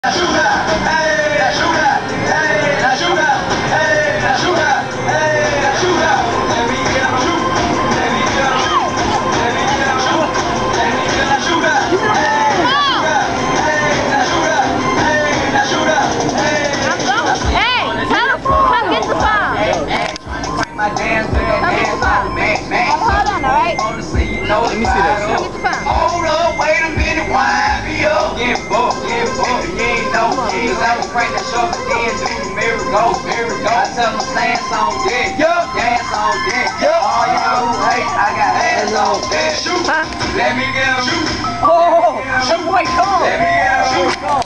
Let me see that shit. Hold up, wait a minute, wind me up. Get booked. If you ain't know, cause I was crank that shuffle, then do the mirror-go. I tell them dance on deck, dance on deck. All y'all who hate, I got ass on deck. Shoot, let me get him. Shoot. Oh, shoot, boy, come on. Let me get him. Shoot.